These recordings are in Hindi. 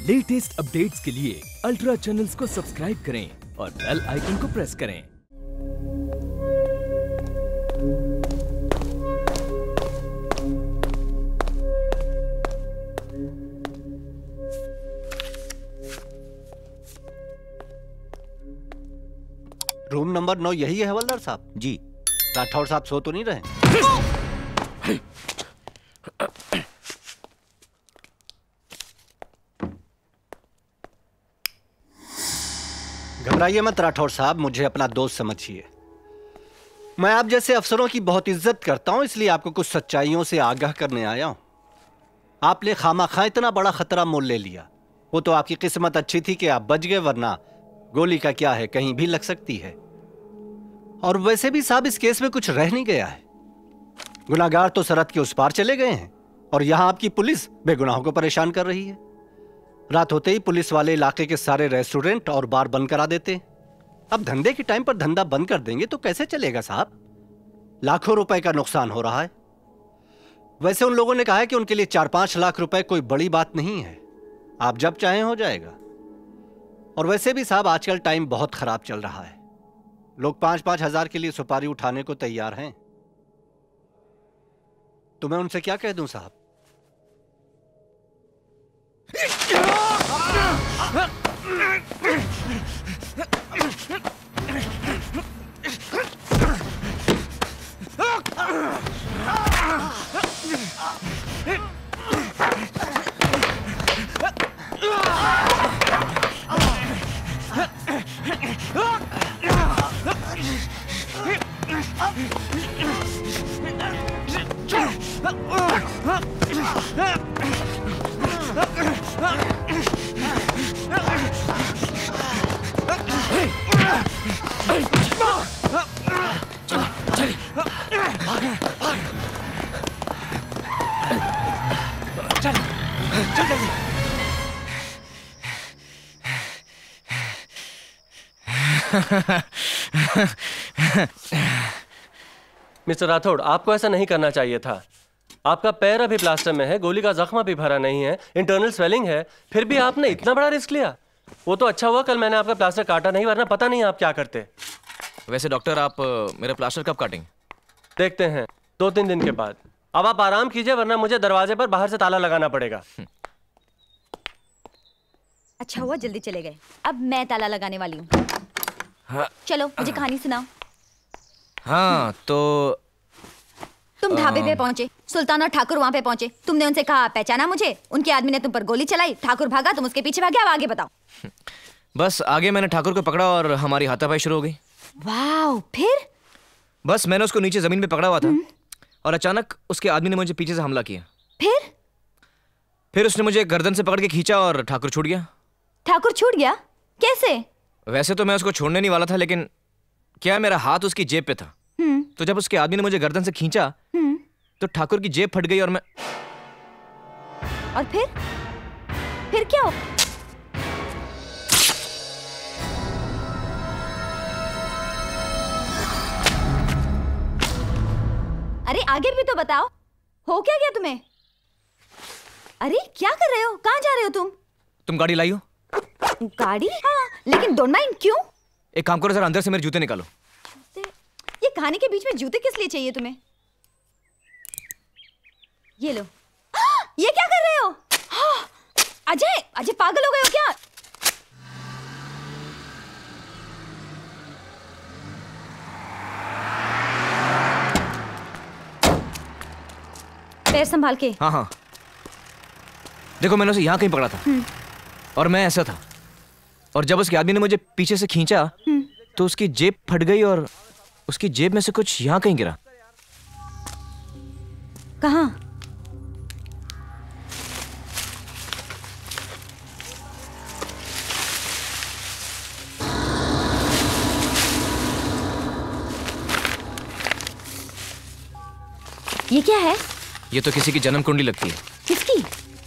लेटेस्ट अपडेट्स के लिए अल्ट्रा चैनल्स को सब्सक्राइब करें और बेल आइकन को प्रेस करें। रूम नंबर 9 यही है हवलदार साहब? जी। राठौड़ साहब सो तो नहीं रहे? घबराइए मत राठौड़ साहब, मुझे अपना दोस्त समझिए। मैं आप जैसे अफसरों की बहुत इज्जत करता हूं, इसलिए आपको कुछ सच्चाइयों से आगाह करने आया हूं। आपने खामाखा इतना बड़ा खतरा मोल ले लिया। वो तो आपकी किस्मत अच्छी थी कि आप बच गए, वरना गोली का क्या है, कहीं भी लग सकती है। और वैसे भी साहब इस केस में कुछ रह नहीं गया है। गुनाहगार तो सरहद के उस पार चले गए हैं और यहां आपकी पुलिस बेगुनाहों को परेशान कर रही है। रात होते ही पुलिस वाले इलाके के सारे रेस्टोरेंट और बार बंद करा देते हैं। अब धंधे के टाइम पर धंधा बंद कर देंगे तो कैसे चलेगा साहब? लाखों रुपए का नुकसान हो रहा है। वैसे उन लोगों ने कहा है कि उनके लिए 4-5 लाख रुपए कोई बड़ी बात नहीं है। आप जब चाहें हो जाएगा। और वैसे भी साहब आजकल टाइम बहुत खराब चल रहा है। लोग 5-5 हजार के लिए सुपारी उठाने को तैयार हैं। तो मैं उनसे क्या कह दूं साहब? मिस्टर राठौड़, आपको ऐसा नहीं करना चाहिए था। आपका पैर अभी प्लास्टर में है, गोली का जख्म भी भरा नहीं है, इंटरनल स्वेलिंग है, फिर भी आपने इतना बड़ा रिस्क लिया। वो तो अच्छा हुआ कल मैंने आपका प्लास्टर काटा नहीं, वरना पता नहीं आप क्या करते। वैसे डॉक्टर, आप मेरा प्लास्टर कब काटेंगे? देखते हैं 2-3 दिन के बाद। अब आप आराम कीजिए, वरना मुझे दरवाजे पर बाहर से ताला लगाना पड़ेगा। अच्छा हुआ जल्दी चले गए। अब मैं ताला लगाने वाली हूँ। हाँ। चलो मुझे कहानी सुनाओ। हाँ तो तुम ढाबे पे पहुंचे, सुल्तान और ठाकुर वहां पे पहुंचे। तुमने उनसे कहा पहचाना मुझे, उनके आदमी ने तुम पर गोली चलाई, ठाकुर भागा, तुम उसके पीछे भागे। अब आगे बताओ। बस आगे मैंने ठाकुर को पकड़ा और हमारी हाथापाई शुरू हो गई। वाह, फिर? बस मैंने उसको नीचे जमीन पे पकड़ा हुआ था और अचानक उसके आदमी ने मुझे पीछे से हमला किया। फिर उसने मुझे गर्दन से पकड़ के खींचा और ठाकुर छूट गया। ठाकुर छूट गया? कैसे? वैसे तो मैं उसको छोड़ने नहीं वाला था, लेकिन क्या मेरा हाथ उसकी जेब पे था। तो जब उसके आदमी ने मुझे गर्दन से खींचा तो ठाकुर की जेब फट गई और मैं। और फिर क्या हो? अरे आगे भी तो बताओ, हो क्या गया तुम्हें? अरे क्या कर रहे हो? कहाँ जा रहे हो तुम? तुम गाड़ी लाई हो? गाड़ी? हाँ, लेकिन डोंट माइंड। क्यों? एक काम करो, जरा अंदर से मेरे जूते निकालो। ये खाने के बीच में जूते किस लिए चाहिए तुम्हें? ये लो। ये क्या कर रहे हो? अजय, अजय पागल हो गए हो क्या? पैर संभाल के। हाँ हाँ, देखो मैंने उसे यहाँ कहीं पकड़ा था और मैं ऐसा था, और जब उसके आदमी ने मुझे पीछे से खींचा तो उसकी जेब फट गई और उसकी जेब में से कुछ यहाँ कहीं गिरा। कहाँ? ये क्या है? ये तो किसी की जन्म कुंडली लगती है। किसकी?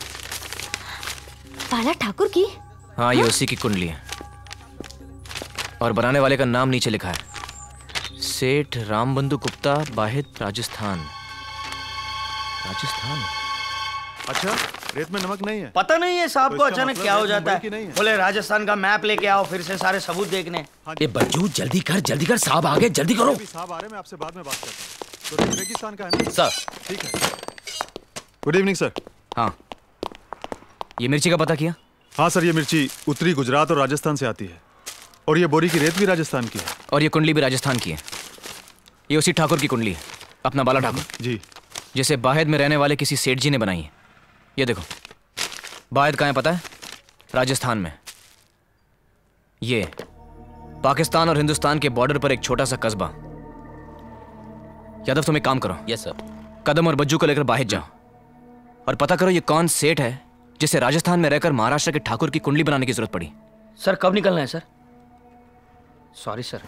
बाला ठाकुर की? हाँ, ये उसी की कुंडली है और बनाने वाले का नाम नीचे लिखा है, सेठ रामबंधु गुप्ता, बाहित, राजस्थान। अच्छा, रेत में नमक नहीं है। पता नहीं है साहब तो को इसका अचानक मतलब क्या हो रेत जाता मुंबई की है। नहीं है। बोले राजस्थान का मैप लेके आओ, फिर से सारे सबूत देखने। ये बच्चू जल्दी कर साहब आ गए, जल्दी करो। अभी साहब आ रहे हैं, मैं आपसे बाद में बात करता हूँ। तो रेगिस्तान का है ना सर। ठीक है। Good evening sir. हाँ, ये मिर्ची का पता किया? हाँ सर, ये मिर्ची उत्तरी गुजरात और राजस्थान से आती है, और ये बोरी की रेत भी राजस्थान की है। और ये कुंडली भी राजस्थान की है। ये उसी ठाकुर की कुंडली है, अपना बाला ठाकुर जी, जिसे बाहेद में रहने वाले किसी सेठ जी ने बनाई है। ये देखो, बाहेद कहाँ है पता है? राजस्थान में। ये पाकिस्तान और हिंदुस्तान के बॉर्डर पर एक छोटा सा कस्बा। यादव, तुम एक काम करो। Yes sir. कदम और बज्जू को लेकर बाहेद जाओ और पता करो ये कौन सेठ है जिसे राजस्थान में रहकर महाराष्ट्र के ठाकुर की कुंडली बनाने की जरूरत पड़ी। सर कब निकलना है सर? Sorry sir.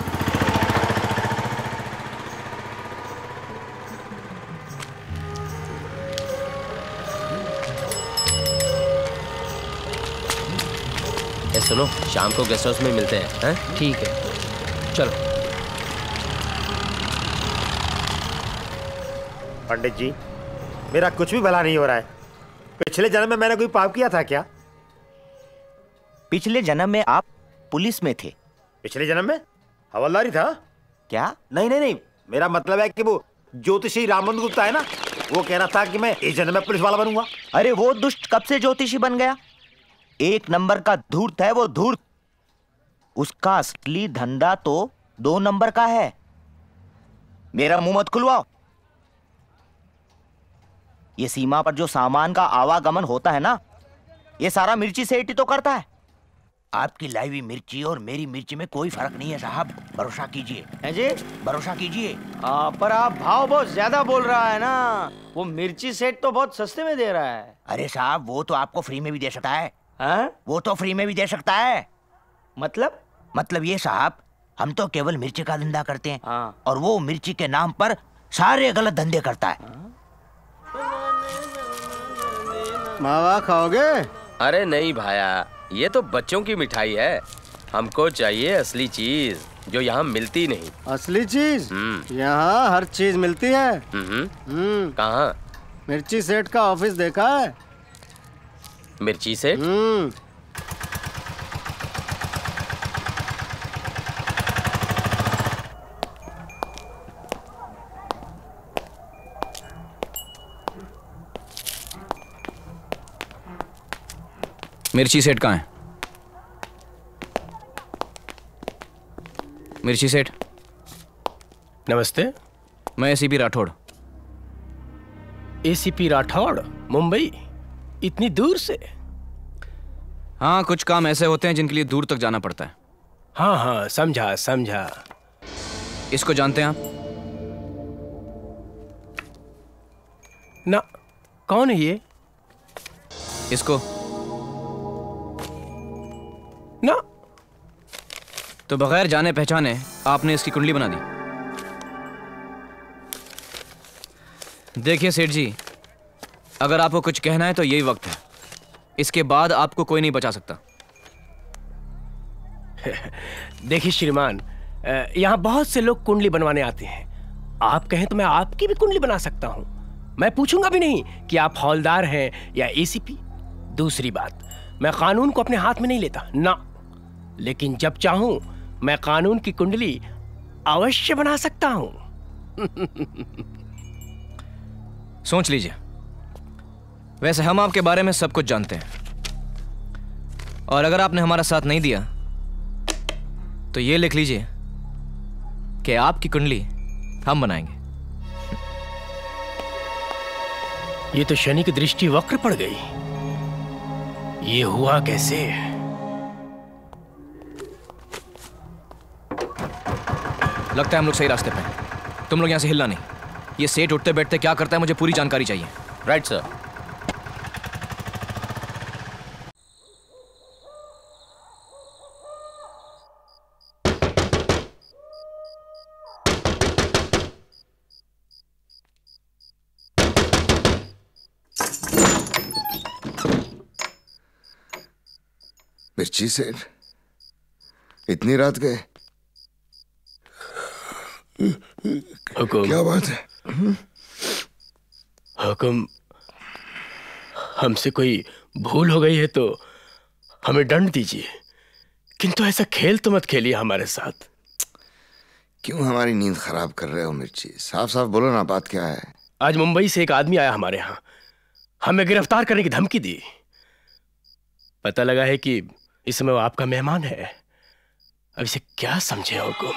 ए सुनो, शाम को गेस्ट हाउस में मिलते हैं। ठीक है, चलो। पंडित जी, मेरा कुछ भी भला नहीं हो रहा है। पिछले जन्म में मैंने कोई पाप किया था क्या? पिछले जन्म में आप पुलिस में थे। पिछले जन्म में हवलदारी था क्या? नहीं नहीं नहीं, मेरा मतलब है कि वो ज्योतिषी रामबंधु गुप्ता है ना, वो कह रहा था कि मैं इस जन्म में पुलिस वाला बनूंगा। अरे वो दुष्ट कब से ज्योतिषी बन गया? एक नंबर का धूर्त है वो, धूर्त। उसका असली धंधा तो 2 नंबर का है। मेरा मुंह मत खुलवाओ। ये सीमा पर जो सामान का आवागमन होता है ना, ये सारा मिर्ची सेठ ही तो करता है। आपकी लाई हुई मिर्ची और मेरी मिर्ची में कोई फर्क नहीं है साहब, भरोसा कीजिए। है जी? भरोसा कीजिए। पर आप भाव बहुत ज्यादा बोल रहा है ना। वो मिर्ची सेट तो बहुत सस्ते में दे रहा है। अरे साहब, वो तो आपको फ्री में भी दे सकता है। हाँ? वो तो फ्री में भी दे सकता है। मतलब ये साहब, हम तो केवल मिर्ची का धंधा करते हैं। हाँ। और वो मिर्ची के नाम पर सारे गलत धंधे करता है। मावा खाओगे? अरे नहीं भाया, ये तो बच्चों की मिठाई है। हमको चाहिए असली चीज जो यहाँ मिलती नहीं। असली चीज? यहाँ हर चीज मिलती है। कहाँ? मिर्ची सेठ का ऑफिस देखा है? मिर्ची से? मिर्ची सेठ कहाँ है? मिर्ची सेठ। नमस्ते। मैं एसीपी राठौड़। एसीपी राठौड़, मुंबई? इतनी दूर से? हाँ, कुछ काम ऐसे होते हैं जिनके लिए दूर तक जाना पड़ता है। हाँ हाँ, समझा समझा। इसको जानते हैं आप? ना, कौन है ये? इसको ना। तो बगैर जाने पहचाने आपने इसकी कुंडली बना दी। देखिए सेठ जी, अगर आपको कुछ कहना है तो यही वक्त है। इसके बाद आपको कोई नहीं बचा सकता। देखिए श्रीमान, यहाँ बहुत से लोग कुंडली बनवाने आते हैं। आप कहें तो मैं आपकी भी कुंडली बना सकता हूँ। मैं पूछूंगा भी नहीं कि आप हौलदार हैं या एसीपी। दूसरी बात, मैं कानून को अपने हाथ में नहीं लेता ना, लेकिन जब चाहूं मैं कानून की कुंडली अवश्य बना सकता हूं। सोच लीजिए। वैसे हम आपके बारे में सब कुछ जानते हैं, और अगर आपने हमारा साथ नहीं दिया तो ये लिख लीजिए कि आपकी कुंडली हम बनाएंगे। ये तो शनि की दृष्टि वक्र पड़ गई। ये हुआ कैसे? लगता है हम लोग सही रास्ते पे हैं। तुम लोग यहां से हिलना नहीं। ये सेठ उठते बैठते क्या करता है, मुझे पूरी जानकारी चाहिए। Right sir. मिर्ची सेठ, इतनी रात गए? हुकुम। क्या बात है? हुकुम, हमसे कोई भूल हो गई है तो हमें दंड दीजिए, किंतु ऐसा खेल तो मत खेलिए हमारे साथ। क्यों हमारी नींद खराब कर रहे हो मिर्ची? साफ साफ बोलो ना, बात क्या है? आज मुंबई से एक आदमी आया हमारे यहाँ, हमें गिरफ्तार करने की धमकी दी। पता लगा है कि इस समय वो आपका मेहमान है। अब इसे क्या समझे हुकुम?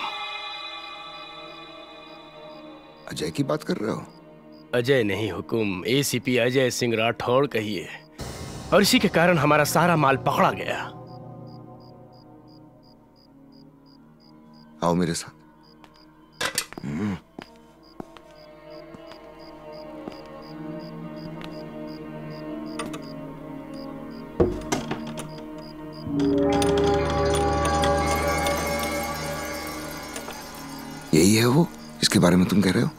अजय की बात कर रहे हो? अजय नहीं हुकुम, एसीपी अजय सिंह राठौड़ कहिए। और इसी के कारण हमारा सारा माल पकड़ा गया। आओ मेरे साथ। यही है वो जिसके बारे में तुम कह रहे हो?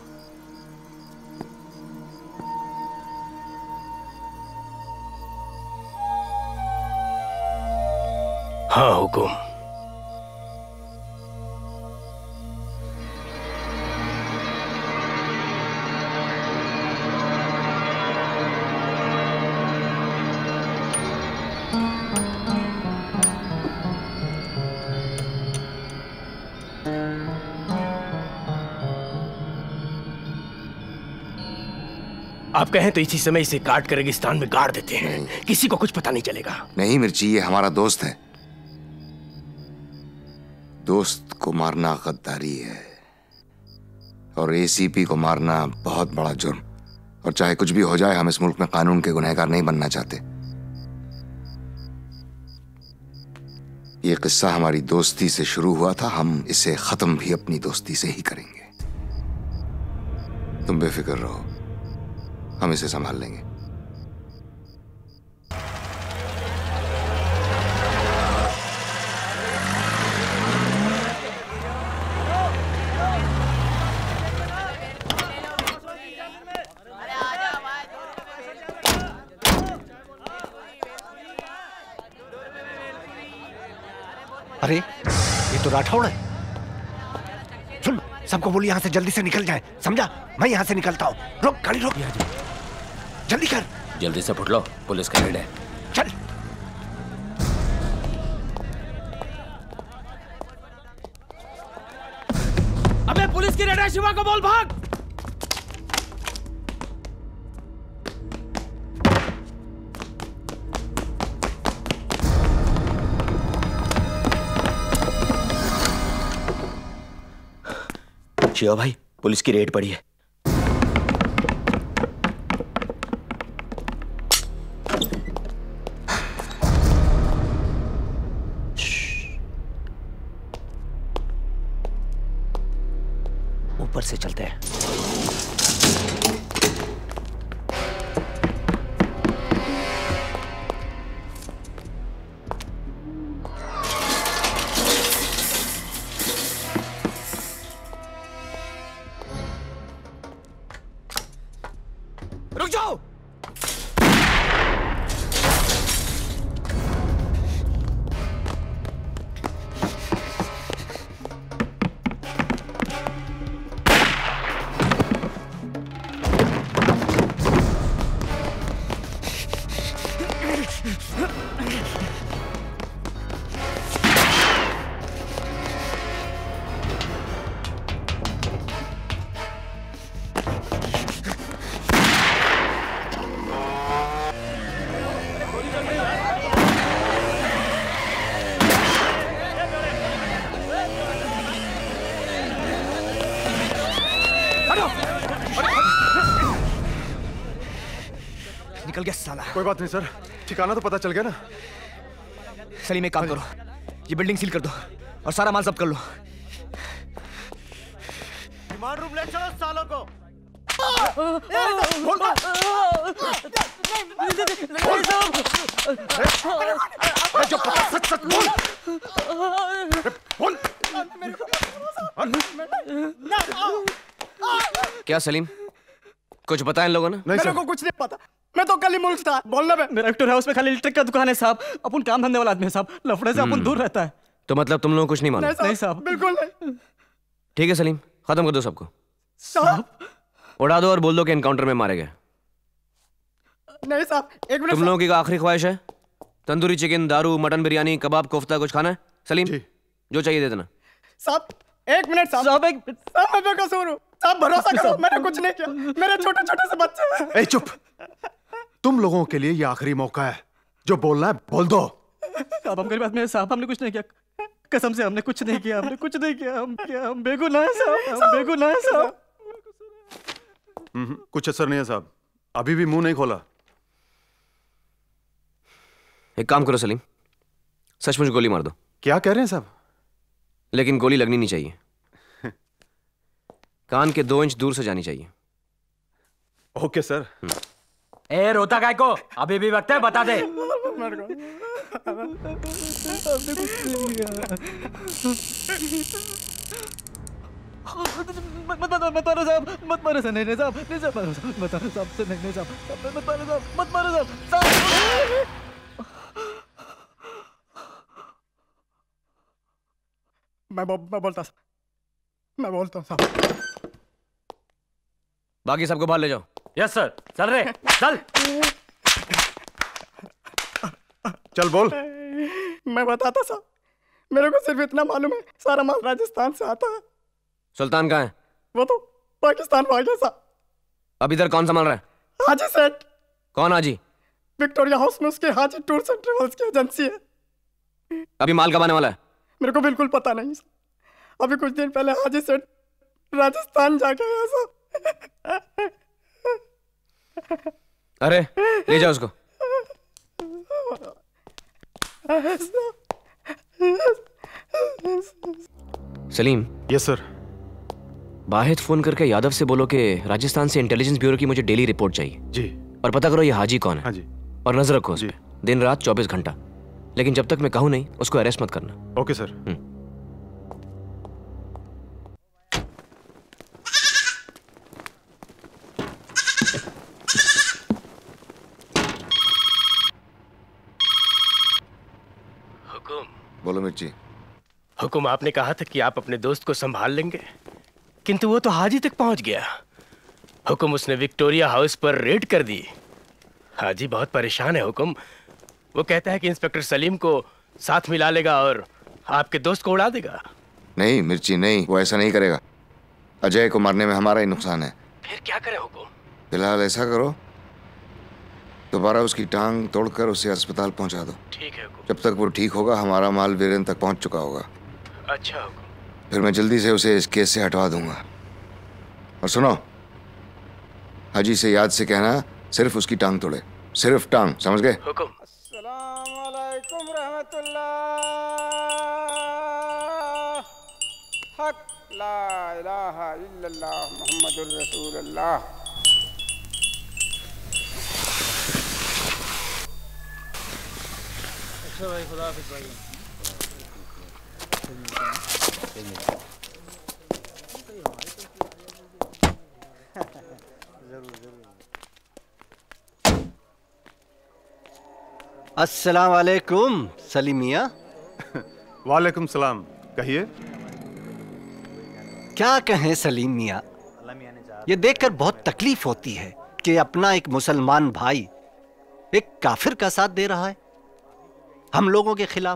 हाँ हुकुम। आप कहें तो इसी समय इसे काट कर रेगिस्तान में गाड़ देते हैं, किसी को कुछ पता नहीं चलेगा। नहीं मिर्ची, ये हमारा दोस्त है। दोस्त को मारना गद्दारी है और एसीपी को मारना बहुत बड़ा जुर्म। और चाहे कुछ भी हो जाए, हम इस मुल्क में कानून के गुनहगार नहीं बनना चाहते। ये किस्सा हमारी दोस्ती से शुरू हुआ था, हम इसे खत्म भी अपनी दोस्ती से ही करेंगे। तुम बेफिक्र रहो, हम इसे संभाल लेंगे। अरे ये तो राठौड़ है। सुन, सबको बोल यहाँ से जल्दी से निकल जाए, समझा? मैं यहाँ से निकलता हूँ। रोक गाड़ी, रोक, जल्दी कर। जल्दी से फुट लो, पुलिस का रेड है। चल। अबे पुलिस की रेड है, शिवा को बोल भाग। शिवा भाई, पुलिस की रेड पड़ी है। ऊपर से चलते हैं। रुक जाओ। निकल गया साला। कोई बात नहीं सर, ठिकाना तो पता चल गया ना। सलीम एक काम करो, ये बिल्डिंग सील कर दो और सारा माल जब्त कर लो। रिमांड रूम ले चलो सालों को। क्या सलीम, कुछ बताया इन लोगों ने? मेरे को कुछ नहीं पता, मैं तो कल ही मुल्क था। बोलना मैं, मेरा एक्टर हाउस में खाली इलेक्ट्रिक का दुकान है साहब। अपन काम धंधे वाला आदमी है साहब, लफड़े से अपन दूर रहता है। तो मतलब तुम लोग कुछ नहीं मानो? नहीं साहब, बिल्कुल नहीं। ठीक है सलीम, खत्म कर दो सबको। साहब उड़ा दो और बोल दो कि एनकाउंटर में मारे गए। नहीं साहब, एक मिनट। तुम लोगों की आखिरी ख्वाहिश है? तंदूरी चिकन, दारू, मटन बिरयानी, कबाब, कोफ्ता कुछ खाना है? सलीम जो चाहिए दे देना। साहब एक मिनट साहब। साहब मैं बेकसूर हूँ साहब, भरोसा करो, मैंने कुछ नहीं किया, मेरे छोटे छोटे से बच्चे हैं। ए चुप, तुम लोगों के लिए ये आखिरी मौका है, जो बोलना है बोल दो। साहब हम गरीब आदमी हैं साहब, हमने कुछ नहीं किया, कसम से हमने कुछ नहीं किया, हमने कुछ नहीं किया, हम बेगुनाह हैं साहब, हम बेगुनाह हैं साहब। कुछ असर नहीं है साहब, अभी भी मुंह नहीं खोला। एक काम करो सलीम, सचमुच गोली मार दो। क्या कह रहे हैं साहब? लेकिन गोली लगनी नहीं चाहिए, कान के 2 इंच दूर से जानी चाहिए। Okay sir. ए रोता काय को, अभी भी वक्त है, बता दे। मत मारो साहब, मत मारो साहब, नहीं साहब, नहीं साहब, मत मारो साहब, नहीं साहब, मत मारो साहब, मत मारो साहब। मैं बोलता हूँ साहब। बाकी सबको बाहर ले जाओ। यस सर, चल रहे, चल। चल बोल। मैं बताता साहब, मेरे को सिर्फ इतना मालूम है, सारा माल राजस्थान से आता है। सुल्तान कहाँ है? वो तो पाकिस्तान भाग गया साहब। अब इधर कौन संभाल रहा है? हाजी सेठ। कौन हाजी? विक्टोरिया हाउस में उसके हाजी टूर्स एंड ट्रेवल्स की एजेंसी है। अभी माल कब आने वाला है? मेरे को बिल्कुल पता नहीं सर, अभी कुछ दिन पहले हाजी सेठ राजस्थान जाके आया साहब। अरे ले जाओ उसको। सलीम। Yes sir. बाहिद फोन करके यादव से बोलो कि राजस्थान से इंटेलिजेंस ब्यूरो की मुझे डेली रिपोर्ट चाहिए। जी। और पता करो ये हाजी कौन है। हाँ जी। और नजर रखो उस पे, दिन रात 24 घंटा। लेकिन जब तक मैं कहूं नहीं, उसको अरेस्ट मत करना। Okay sir. बोलो मिर्ची। हुकुम, आपने कहा था कि आप अपने दोस्त को संभाल लेंगे, किंतु वो तो हाजी तक पहुंच गया। हुकुम, उसने विक्टोरिया हाउस पर रेड कर दी। हाजी बहुत परेशान है हुकुम। वो कहता है कि इंस्पेक्टर सलीम को साथ मिला लेगा और आपके दोस्त को उड़ा देगा। नहीं मिर्ची नहीं, वो ऐसा नहीं करेगा। अजय को मारने में हमारा ही नुकसान है। फिर क्या करें हुकुम? फिलहाल ऐसा करो, दोबारा उसकी टांग तोड़कर उसे अस्पताल पहुंचा दो। ठीक है हुकुम। जब तक वो ठीक होगा हमारा माल वीरेन तक पहुंच चुका होगा। अच्छा हुकुम। फिर मैं जल्दी से उसे इस केस से हटवा दूंगा। और सुनो, हाजी से याद से कहना सिर्फ उसकी टांग तोड़े, सिर्फ टांग, समझ गए? हुकुम। अस्सलाम वालेकुम रहमतुल्लाह। हक ला इलाहा इल्लल्लाह मुहम्मदुर रसूलुल्लाह। अच्छा भाई, खुदा हाफिज़ भाई। अस्सलाम वालेकुम सलीम मियां। वालेकुम सलाम। कहिए। क्या कहें सलीम मियां, ये देखकर बहुत तकलीफ होती है कि अपना एक मुसलमान भाई एक काफिर का साथ दे रहा है हम लोगों के खिलाफ।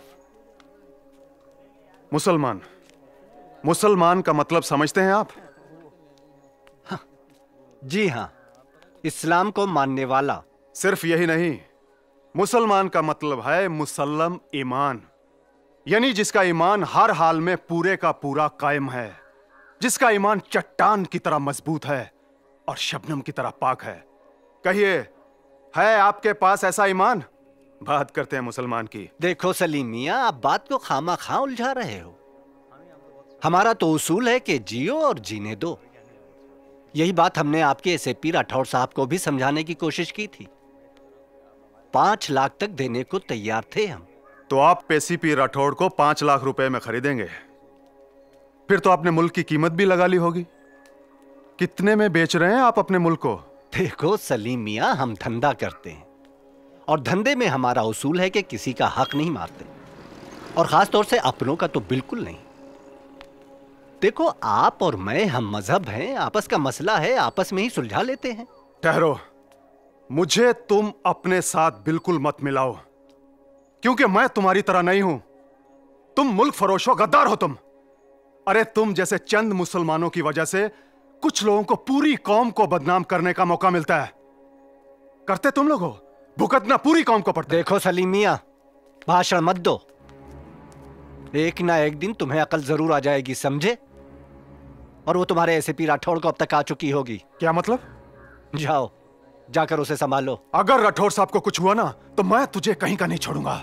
मुसलमान, मुसलमान का मतलब समझते हैं आप? हाँ, जी हाँ, इस्लाम को मानने वाला। सिर्फ यही नहीं, मुसलमान का मतलब है मुसल्लम ईमान, यानी जिसका ईमान हर हाल में पूरे का पूरा कायम है, जिसका ईमान चट्टान की तरह मजबूत है और शबनम की तरह पाक है। कहिए, है आपके पास ऐसा ईमान? बात करते हैं मुसलमान की। देखो सलीम मियां, आप बात को खामा खा उलझा रहे हो। हमारा तो उसूल है कि जियो और जीने दो। यही बात हमने आपके एसएपी राठौड़ साहब को भी समझाने की कोशिश की थी। 5 लाख तक देने को तैयार थे हम। तो आप एसीपी राठौड़ को 5 लाख रुपए में खरीदेंगे? फिर तो आपने मुल्क की कीमत भी लगा ली होगी। कितने में बेच रहे हैं आप अपने मुल्क को? देखो सलीम मियां, हम धंधा करते हैं और धंधे में हमारा उसूल है कि किसी का हक नहीं मारते, और खास तौर से अपनों का तो बिल्कुल नहीं। देखो, आप और मैं हम मजहब हैं, आपस का मसला है, आपस में ही सुलझा लेते हैं। ठहरो, मुझे तुम अपने साथ बिल्कुल मत मिलाओ, क्योंकि मैं तुम्हारी तरह नहीं हूं। तुम मुल्क फरोश हो, गद्दार हो तुम। अरे तुम जैसे चंद मुसलमानों की वजह से कुछ लोगों को पूरी कौम को बदनाम करने का मौका मिलता है। करते तुम लोग हो, भुगतना पूरी कौम को पड़ता है। देखो सलीम मियां, भाषण मत दो। एक ना एक दिन तुम्हें अकल जरूर आ जाएगी, समझे? और वो तुम्हारे एसीपी राठौड़ को अब तक आ चुकी होगी। क्या मतलब? जाओ, जाकर उसे संभालो। अगर राठौड़ साहब को कुछ हुआ ना तो मैं तुझे कहीं का नहीं छोड़ूंगा।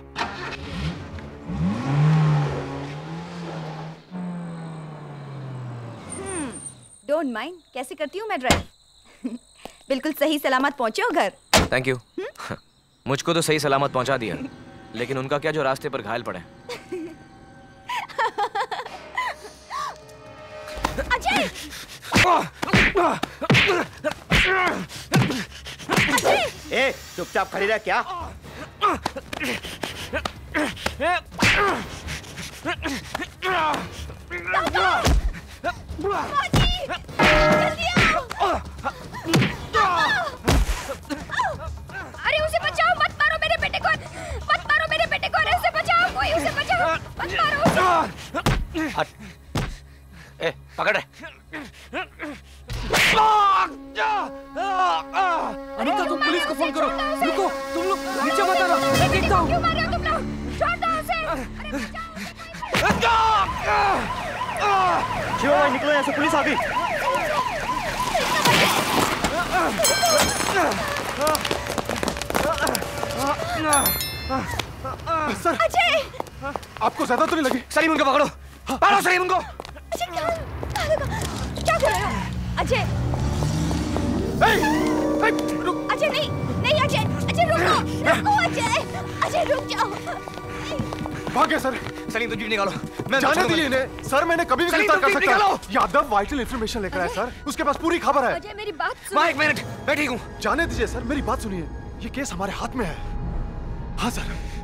डोंट माइंड, कैसे करती हूँ मैं ड्राइव। बिल्कुल सही सलामत पहुंचे हो घर। Thank you. मुझको तो सही सलामत पहुंचा दिया, लेकिन उनका क्या जो रास्ते पर घायल पड़े। अजय! ए, चुपचाप खड़ी रह। क्या? अरे उसे बचाओ, मत मारो मेरे बेटे को, मत मारो मेरे बेटे को, अरे उसे बचाओ, कोई उसे बचाओ, मत मारो उसे। ए, पकड़। अनीता, तुम पुलिस को फोन करो। रुको, तुम लोग नीचे मत आना, मैं देखता हूँ। क्यों मार रहे हो तुम लोग? छोड़ दो उसे। शिवा भाई निकलो यहाँ से, पुलिस आ गई। सर, अजय! आपको ज्यादा तो नहीं लगी? सलीम उनको पकड़ो, पकड़ो सलीम उनको। अजय क्या कर रहे हो? अजय! अजय नहीं, नहीं अजय, अजय रुको, रुको अजय रुक जाओ। भागे सर। सलीम तो जीप निकालो। मैं जाने दीजिए इन्हें। सर मैंने कभी भी गिरफ्तार कर सकता हूं। यादव वाइटल इंफॉर्मेशन लेकर आया सर, उसके पास पूरी खबर है। अजय मेरी बात सुनो। एक मिनट, मैं ठीक हूँ। जाने दीजिए सर, मेरी बात सुनिए, ये केस हमारे हाथ में है। हाँ सर।